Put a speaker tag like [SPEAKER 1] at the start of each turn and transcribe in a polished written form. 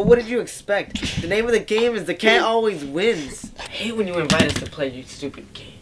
[SPEAKER 1] what did you expect? The name of the game is the cat always wins.
[SPEAKER 2] I hate when you invite us to play your stupid game.